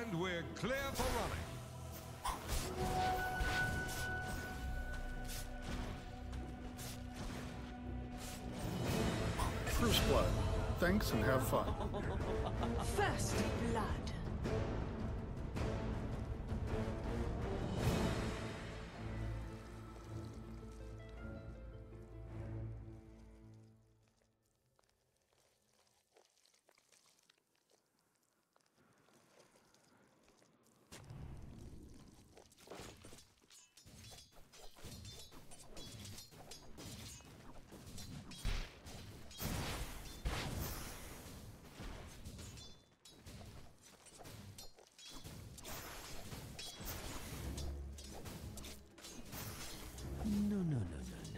And we're clear for running. First blood. Thanks and have fun. First blood. No, no, no, no, no.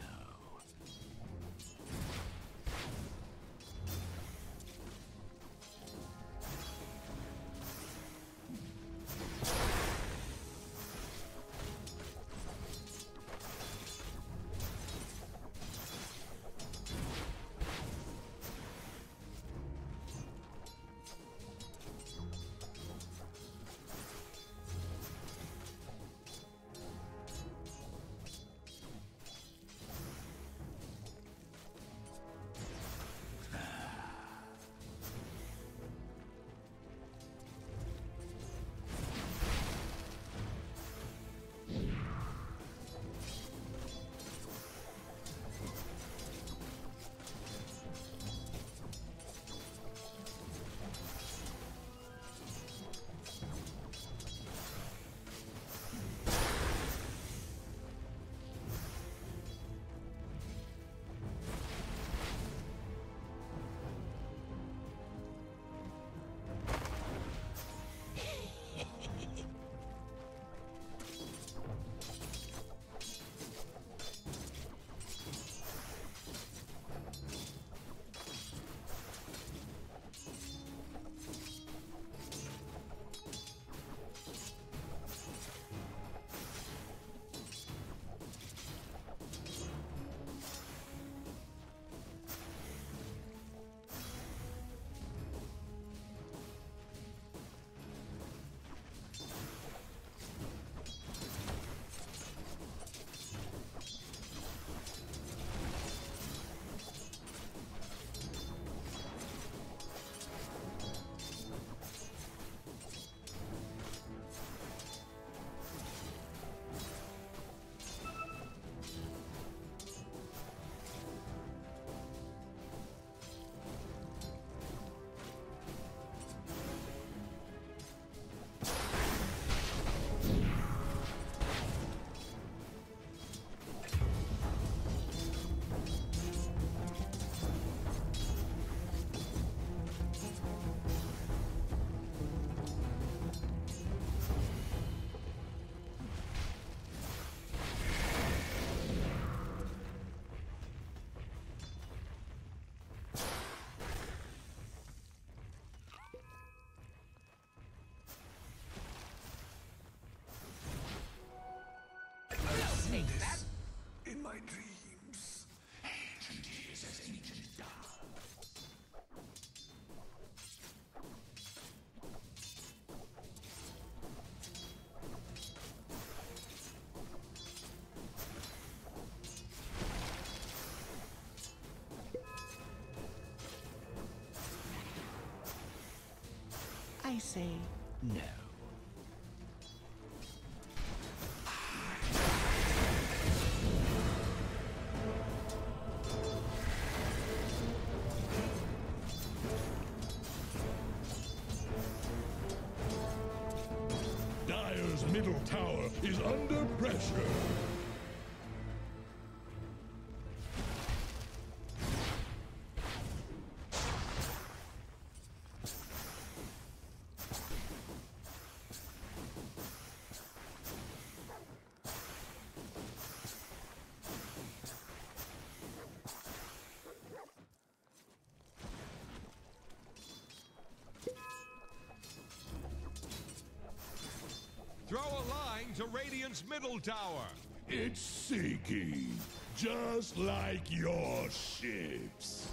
This in my dreams. Ancient is as ancient does. I say no. Dire's middle tower is under pressure. Throw a line to Radiant's middle tower. It's sinking, just like your ships.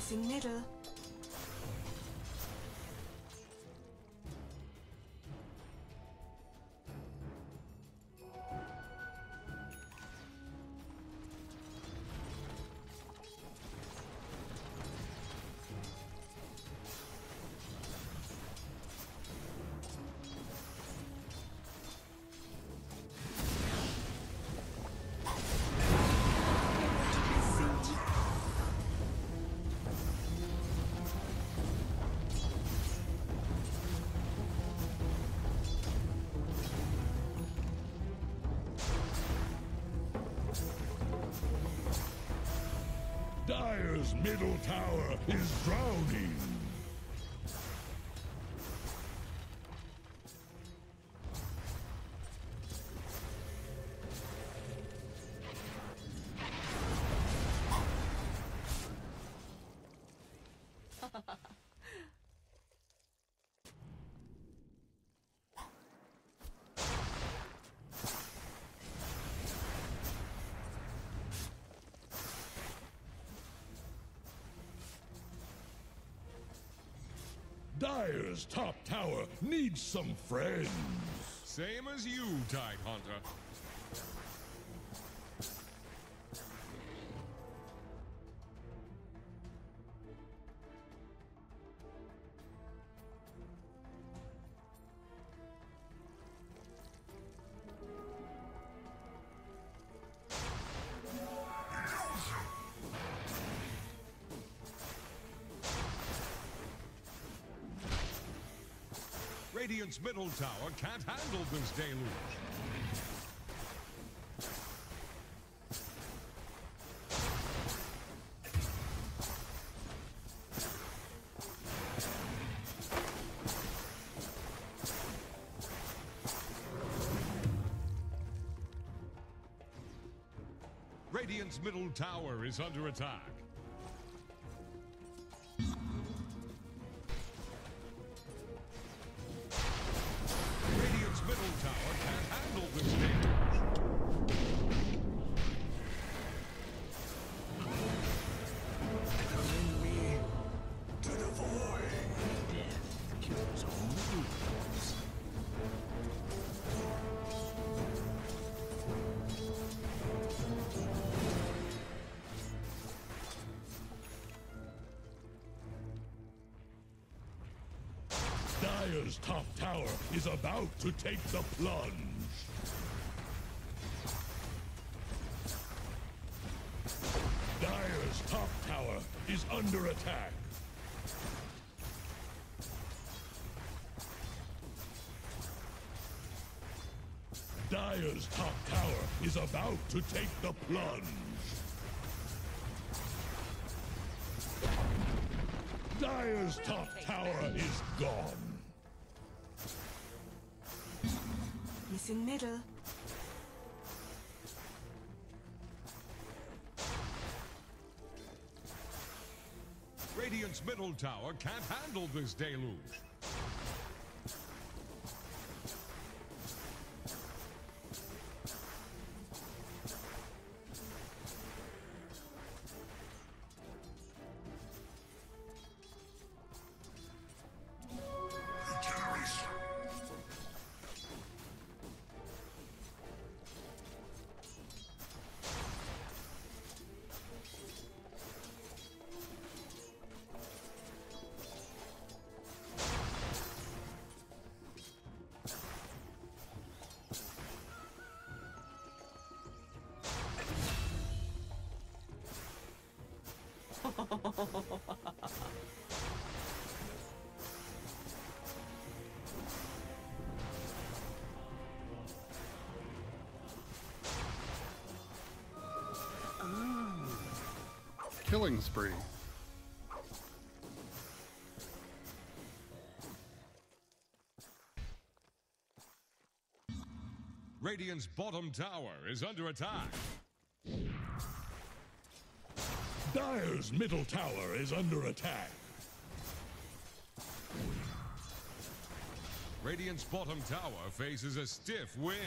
Missing middle. Dire's middle tower is drowning. Dire's top tower needs some friends. Same as you, Tide Hunter. Radiant's middle tower can't handle this deluge. Radiant's middle tower is under attack. Radiant's middle tower can't handle this damage. Bring me to the void. Death kills all moves. Dire's top tower is about to take the plunge. Dire's top tower is under attack. Dire's top tower is about to take the plunge. Dire's top tower is gone. Missing middle. Radiant's middle tower can't handle this deluge. Killing spree. Radiant's bottom tower is under attack. Dire's middle tower is under attack. Radiant's bottom tower faces a stiff wind.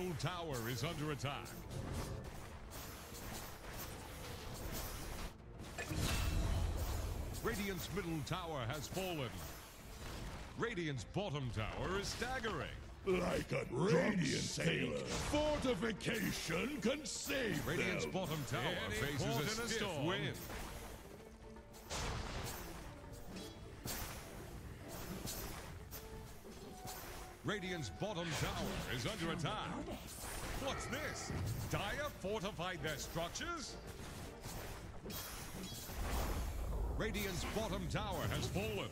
middle tower is under attack. Radiant's middle tower has fallen. Radiant's bottom tower is staggering. Like a radiant sailor, fortification can save Radiant's them. bottom tower faces a stiff wind. Radiant's bottom tower is under attack. What's this? Dire fortified their structures? Radiant's bottom tower has fallen.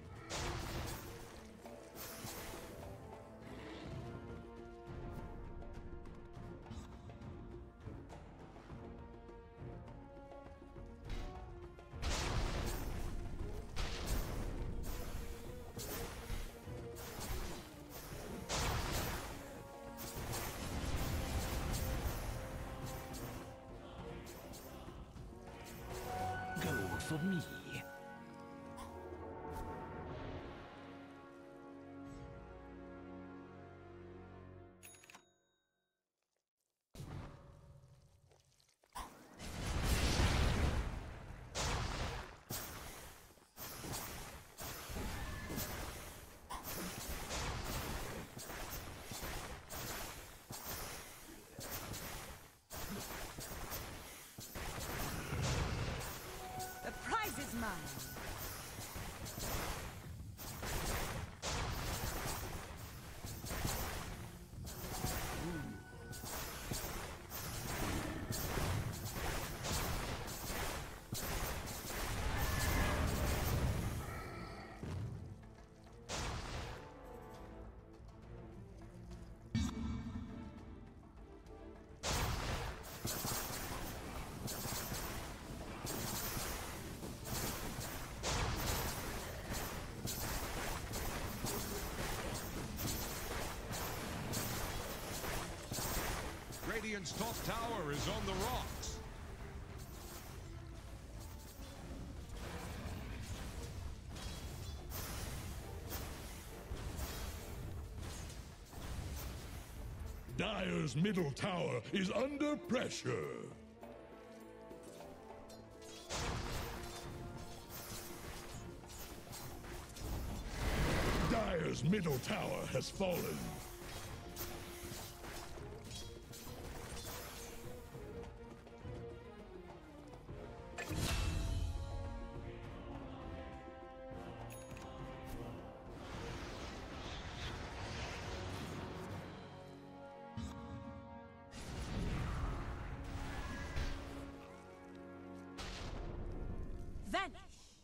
Gold for me. The prize is mine. Radiant's top tower is on the rocks. Dire's middle tower is under pressure. Dire's middle tower has fallen. Vanish.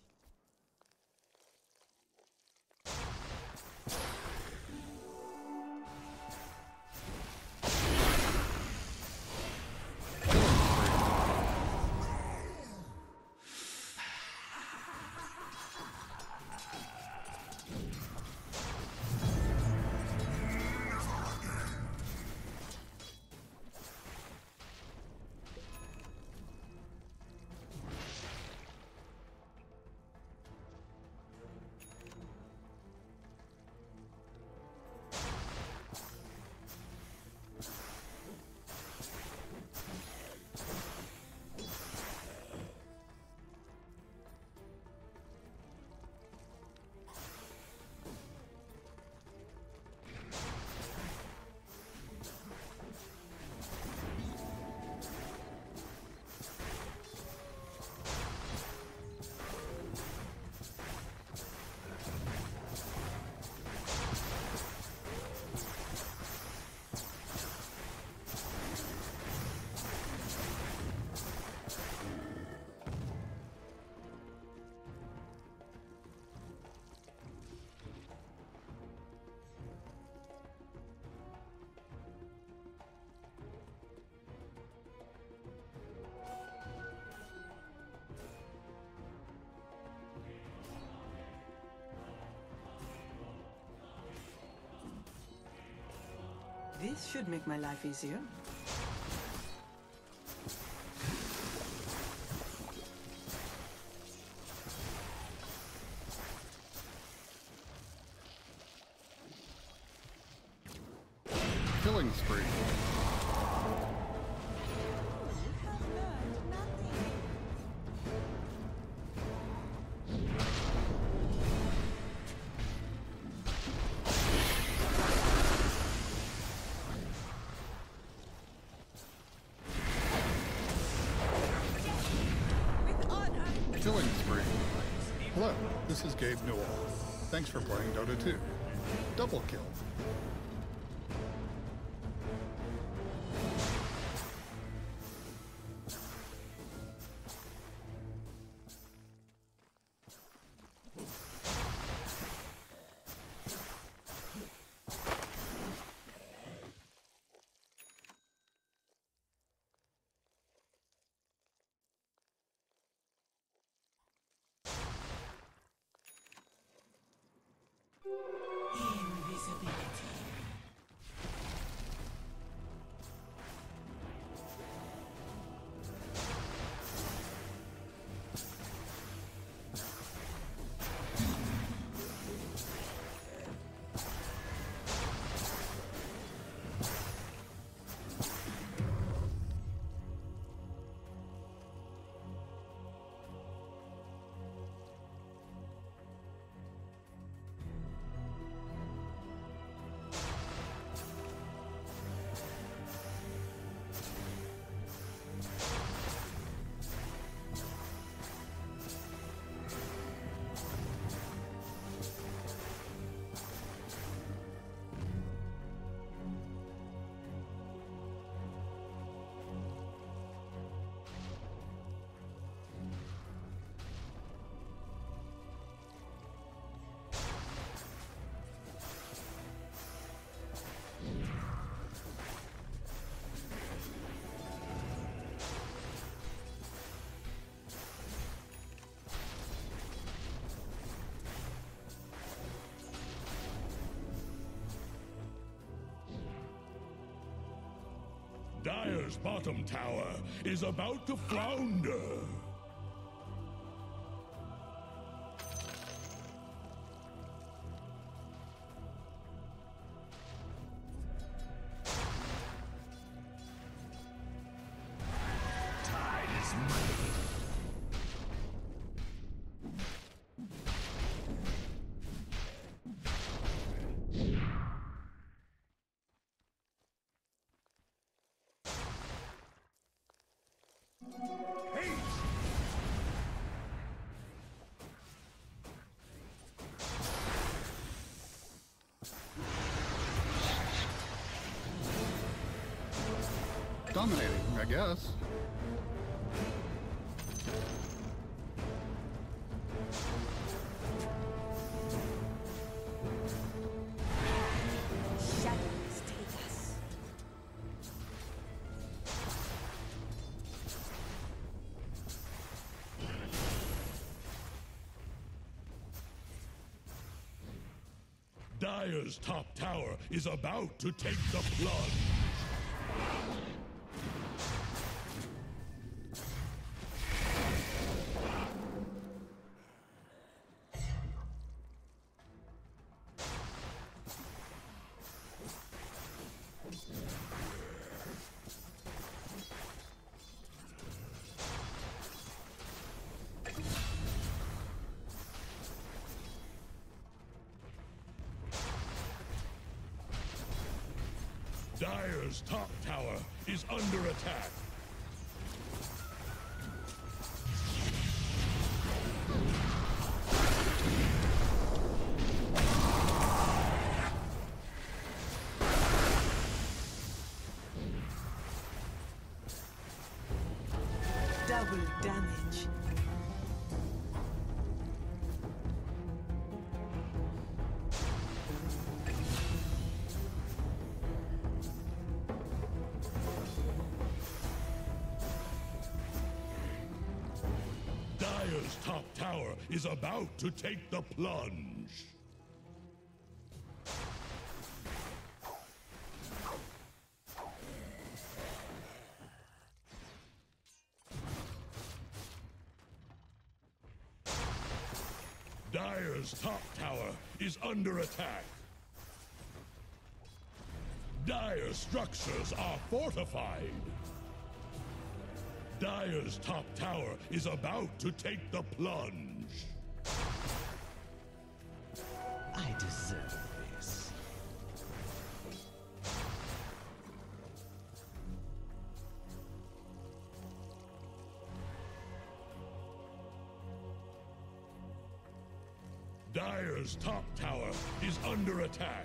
This should make my life easier. Killing spree. This is Gabe Newell. Thanks for playing Dota 2. Double kill. Dire's bottom tower is about to flounder. Tide is money. Dominating, I guess. Shadows take us. Dire's top tower is about to take the plunge. Dire's top tower is under attack. Double damage. Dire's top tower is about to take the plunge. Dire's top tower is under attack. Dire structures are fortified. Dire's top tower is about to take the plunge. I deserve this. Dire's top tower is under attack.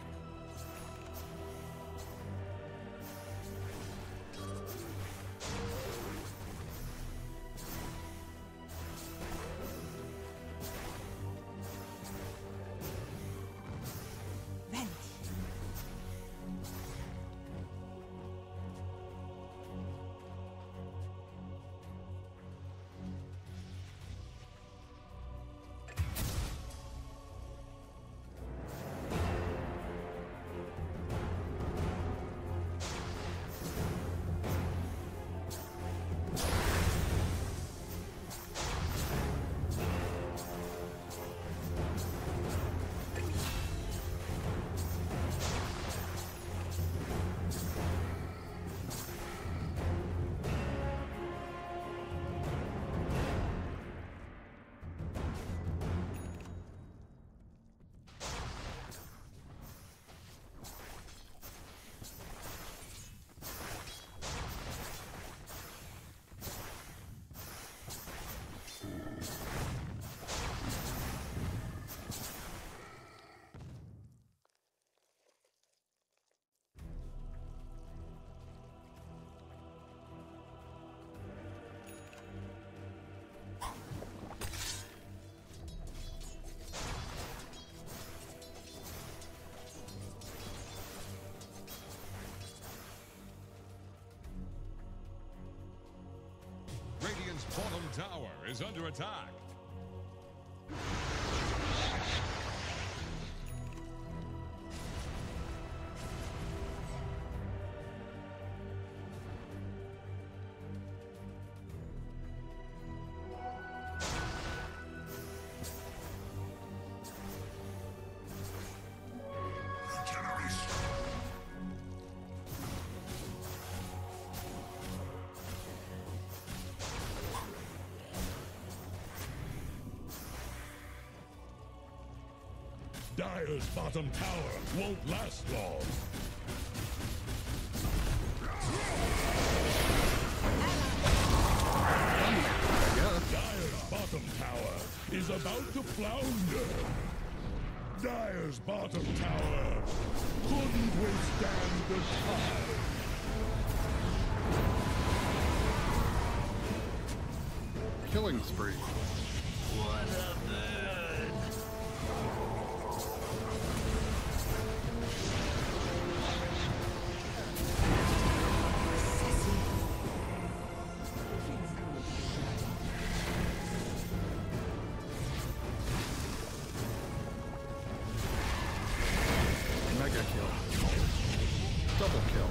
Radiant's bottom tower is under attack. Dire's bottom tower won't last long. Dire's bottom tower is about to flounder. Dire's bottom tower couldn't withstand the tide. Killing spree. What a bird! Mega kill. Double kill.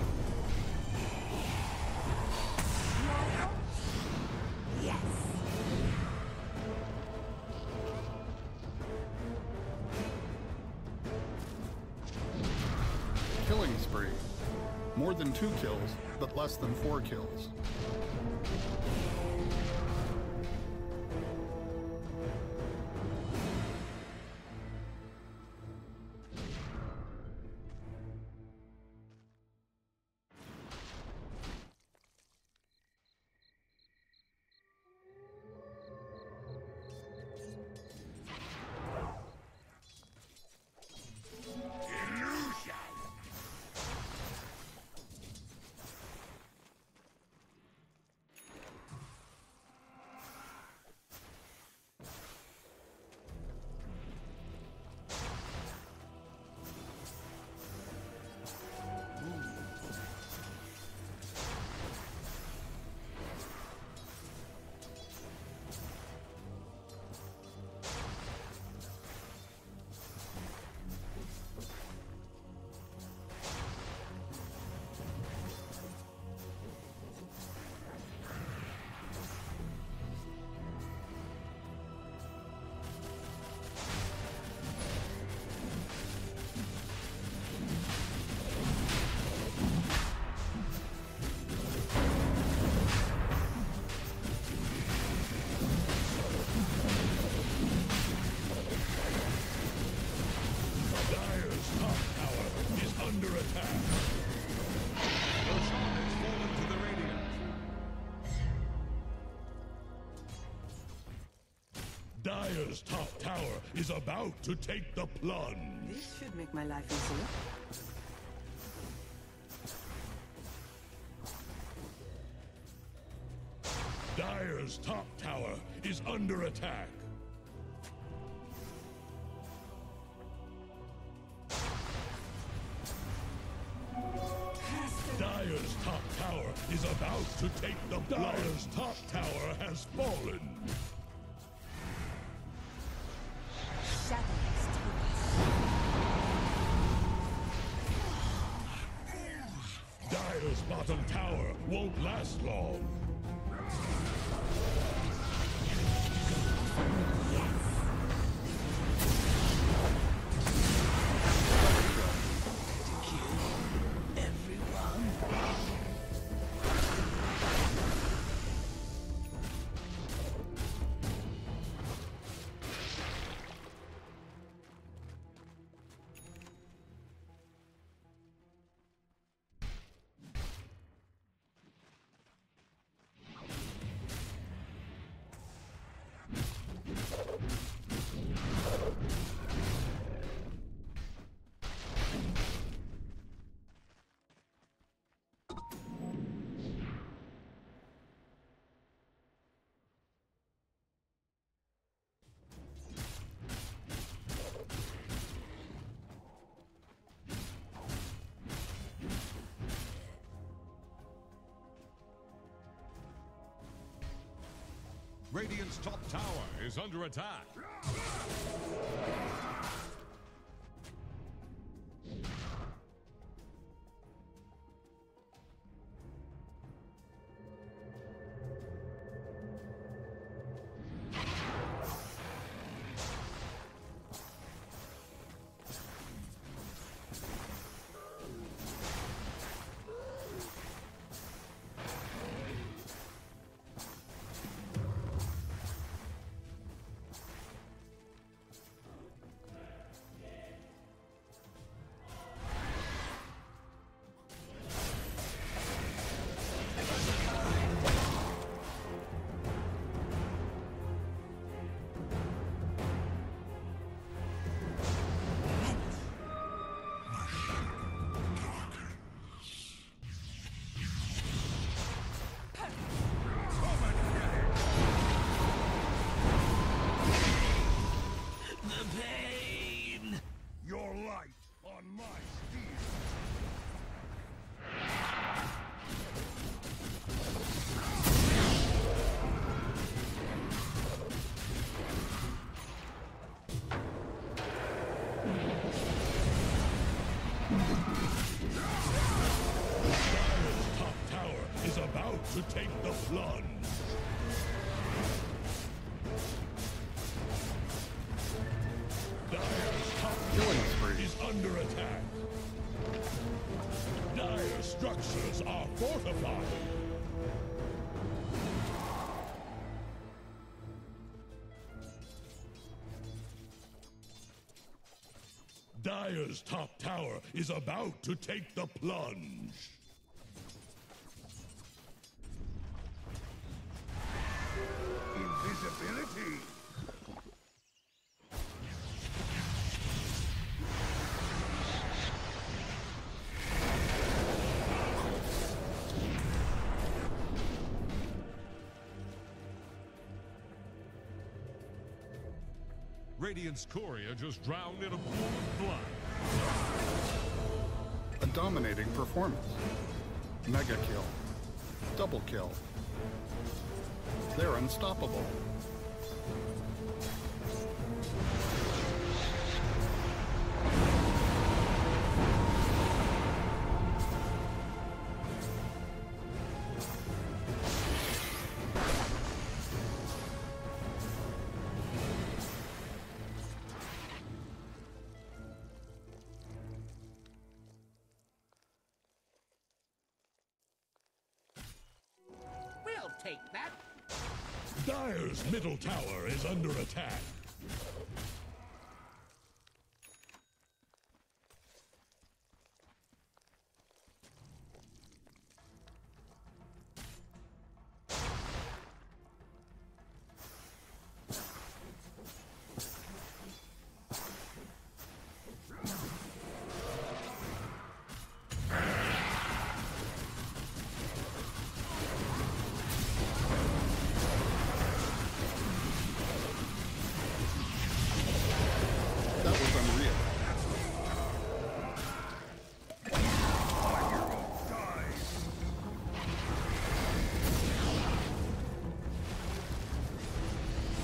Yes. Killing spree. More than 2 kills, but less than 4 kills. Dire's top tower is about to take the plunge. This should make my life easier. Dire's top tower is under attack. Dire's top tower is about to take the plunge. Dire's top tower has fallen. Shadows take us. Dire's bottom tower won't last long. Radiant's top tower is under attack. To take the plunge. Dire's top tower is under attack. Dire structures are fortified. Dire's top tower is about to take the plunge. Invisibility! Radiant's courier just drowned in a pool of blood. A dominating performance. Mega kill. Double kill. They're unstoppable. We'll take that. Dire's middle tower is under attack.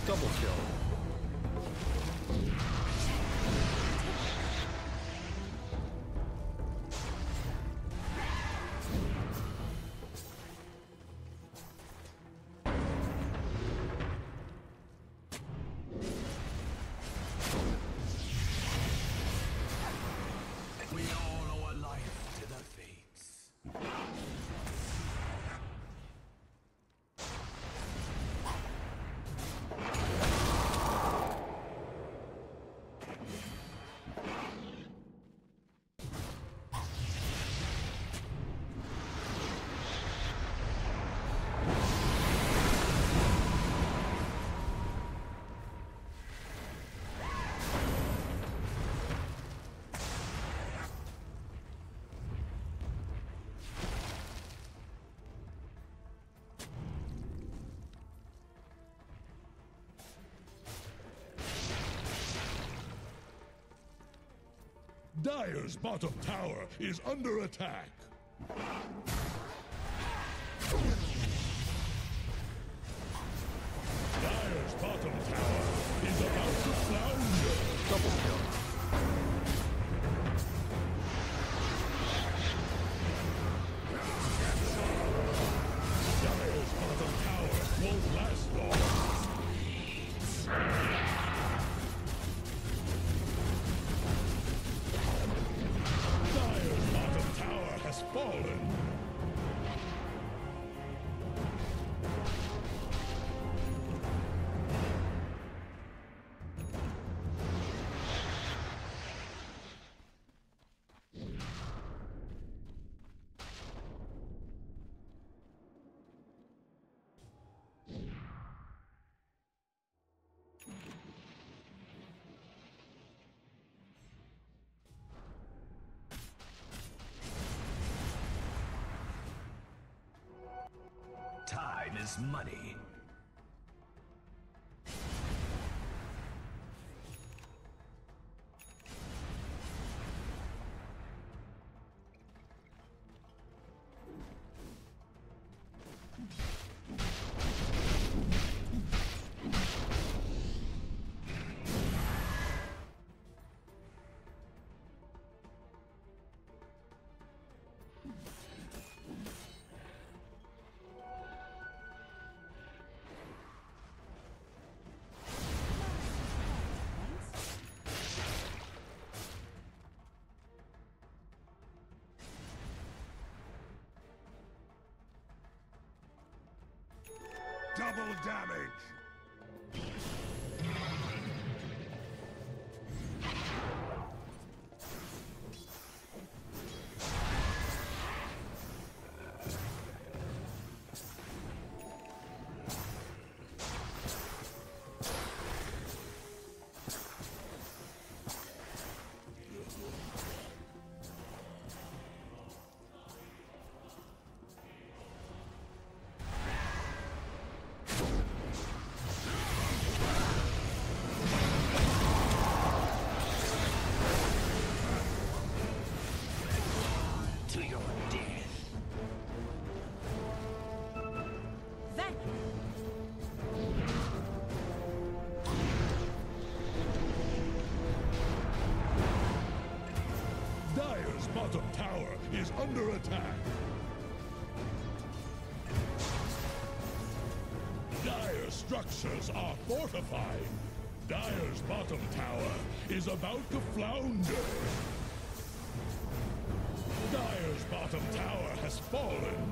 Double kill. We all owe a life to the fates. Dire's bottom tower is under attack. Dire's bottom tower is about to flounder. Double kill. Dire's bottom tower won't last long. Dire's bottom tower has fallen. Time is money. Double damage! To your death. Dire's bottom tower is under attack. Dire structures are fortified. Dire's bottom tower is about to flounder. Dire's bottom tower has fallen.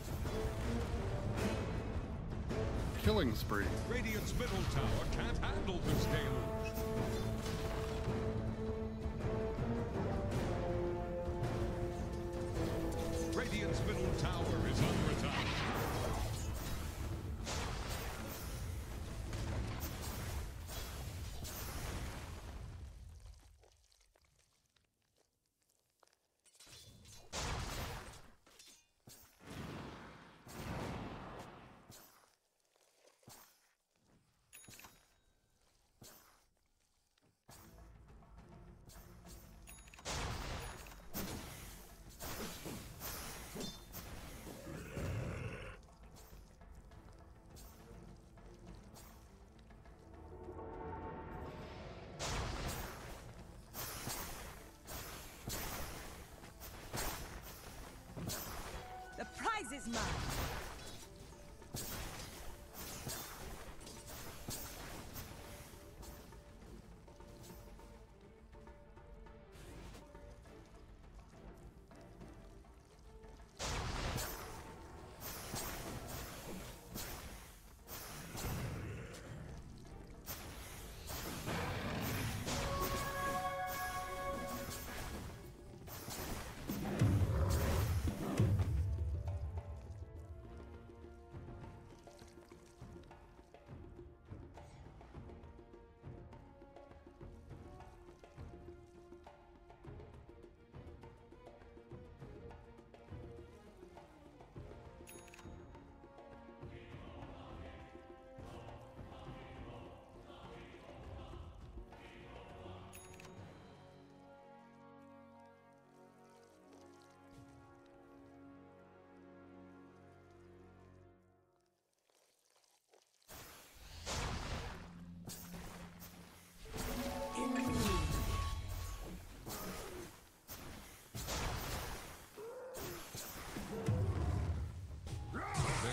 Killing spree. Radiant's middle tower can't handle this deluge. Radiant's middle tower is under attack.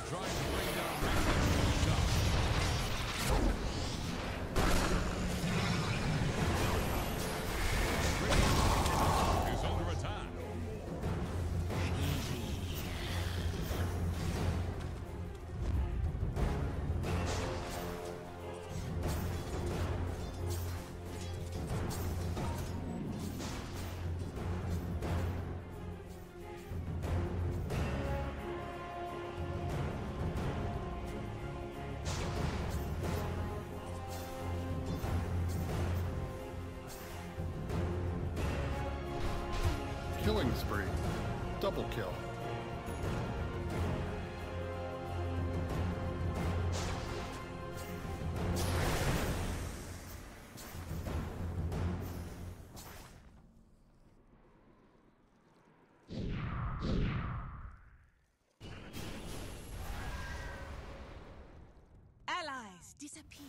trying to bring down Radiant's top. Radiant's is under attack. Killing spree. Double kill. Allies disappear.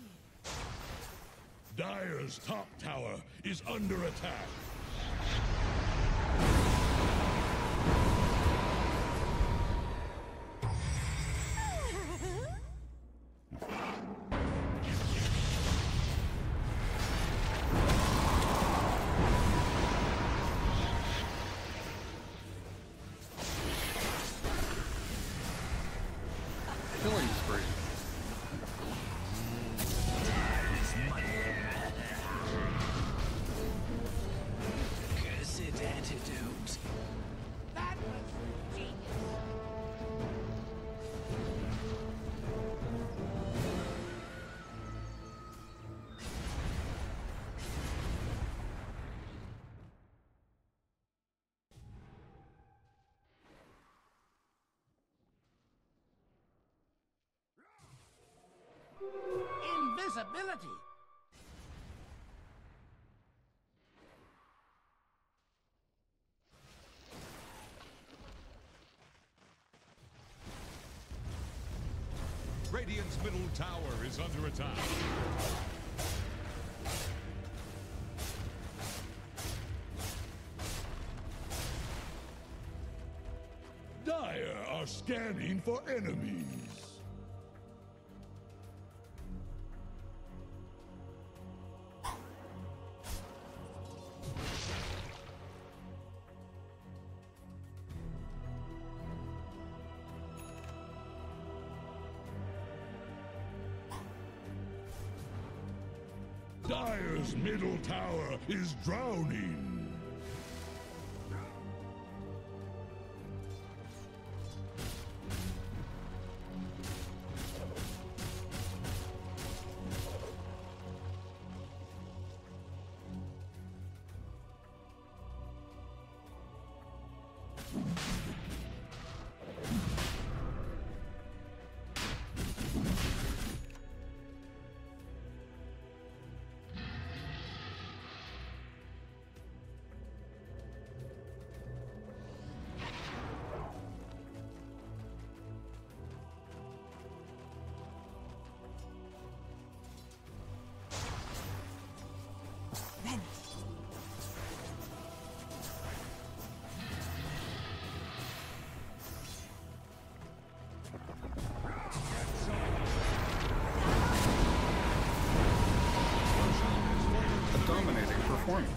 Dire's top tower is under attack. Killing spree. Cursed antidote. That was genius. Invisibility. Radiant's middle tower is under attack. Dire are scanning for enemies. Dire's middle tower is drowning. A dominating performance.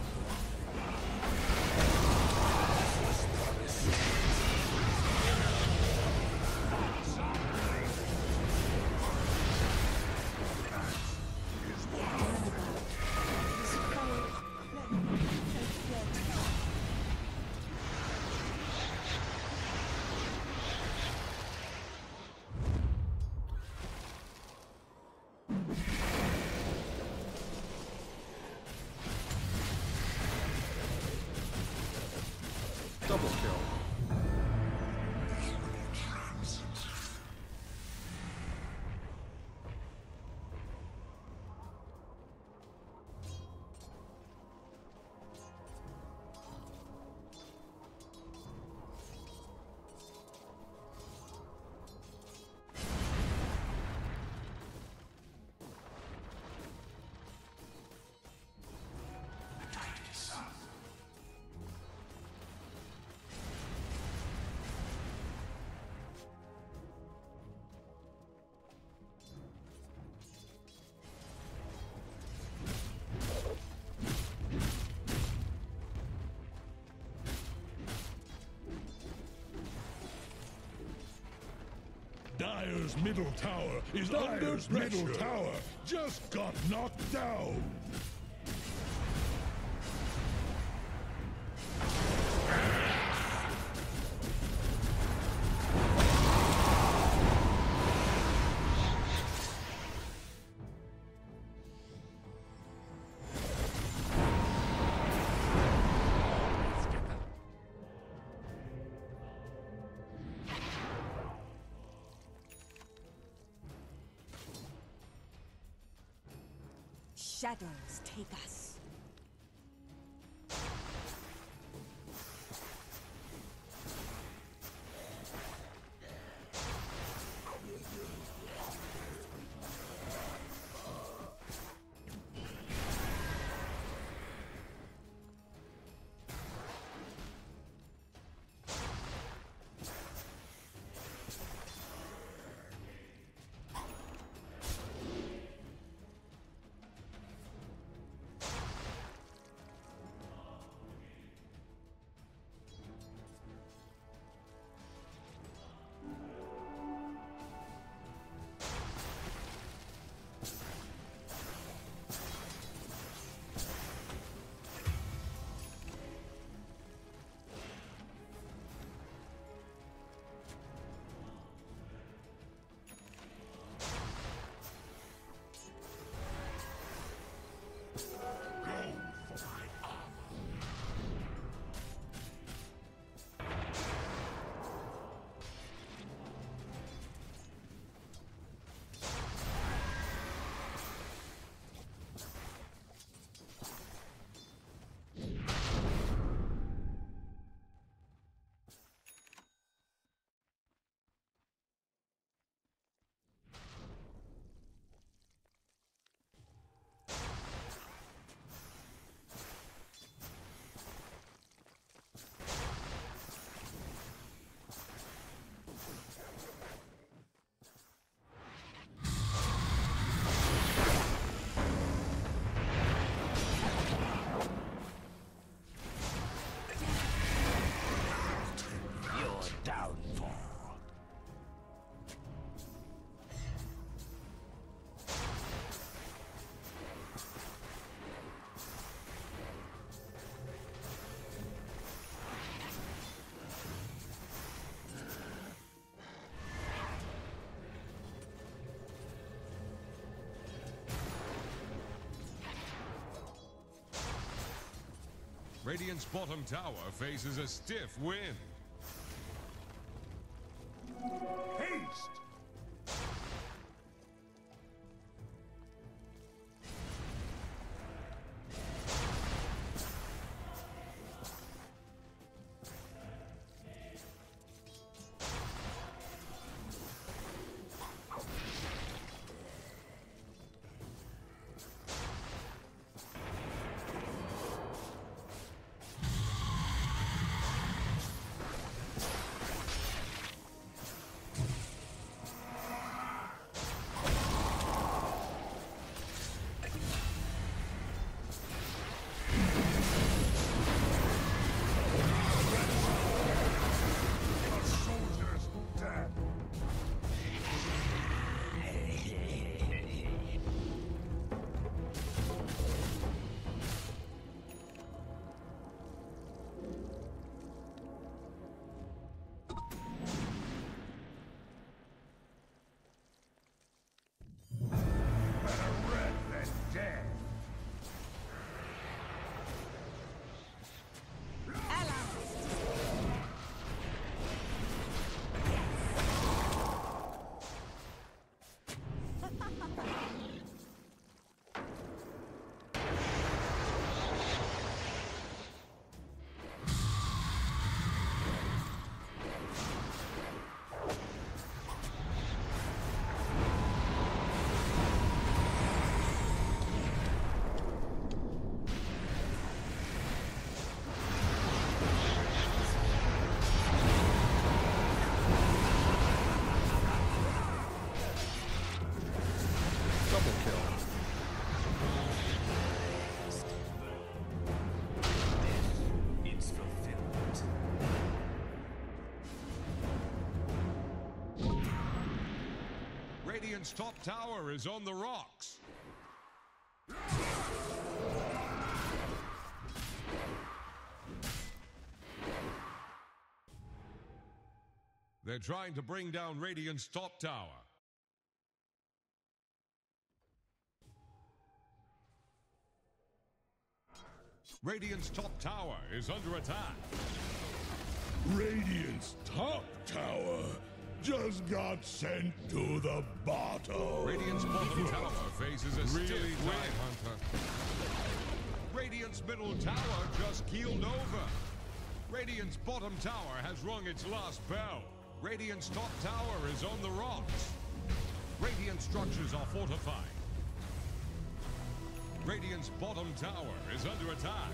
Dire's middle tower is under pressure. Middle tower just got knocked down. Shadows take us. Radiant's bottom tower faces a stiff wind. Haste! Radiant's top tower is on the rocks. They're trying to bring down Radiant's top tower. Radiant's top tower is under attack. Radiant's top tower just got sent to the bottom. Radiant's bottom tower faces a stiff wind. Radiant's middle tower just keeled over. Radiant's bottom tower has rung its last bell. Radiant's top tower is on the rocks. Radiant structures are fortified. Radiant's bottom tower is under attack.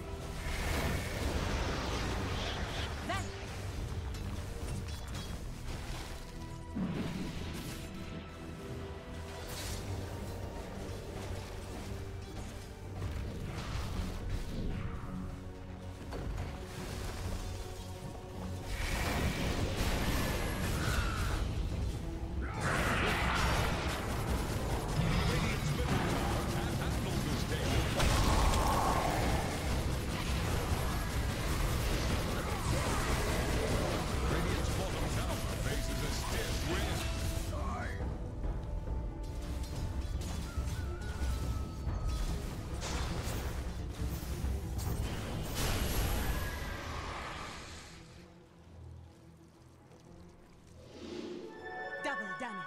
Double damage.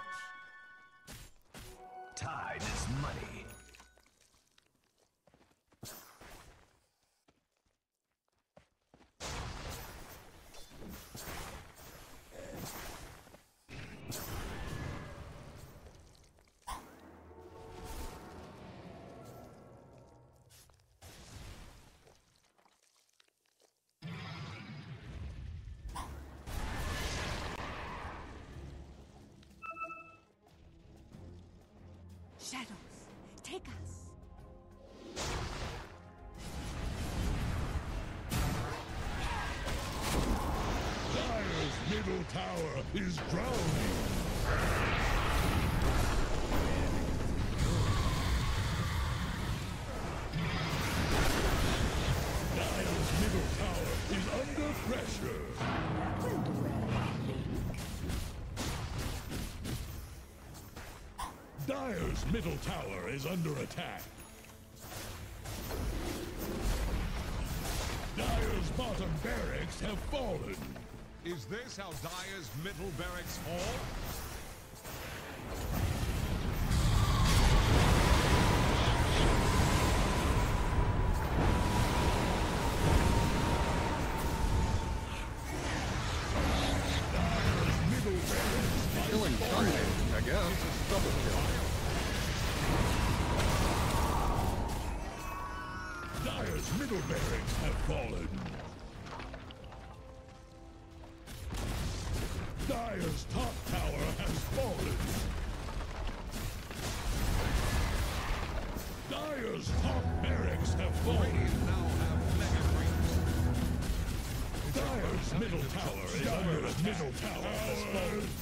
Tide is money. Shadows, take us. Dire's middle tower is drowning. Dire's middle tower is under pressure. Dire's middle tower is under attack. Dire's bottom barracks have fallen. Is this how Dire's middle barracks fall? Dire's middle barracks Killing target, I guess. Double kill. Dire's middle barracks have fallen. Dire's top tower has fallen. Dire's top barracks have fallen. Radiant now have mega creeps. Dire's middle tower is under attack. Middle tower has fallen.